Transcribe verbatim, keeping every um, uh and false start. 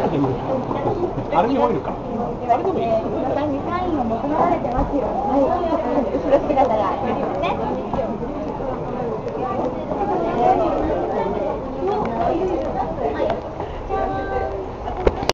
でもいい。アルミホイルか。あれでもいい。 またにサインを求められてますよ。はい、後ろ姿が。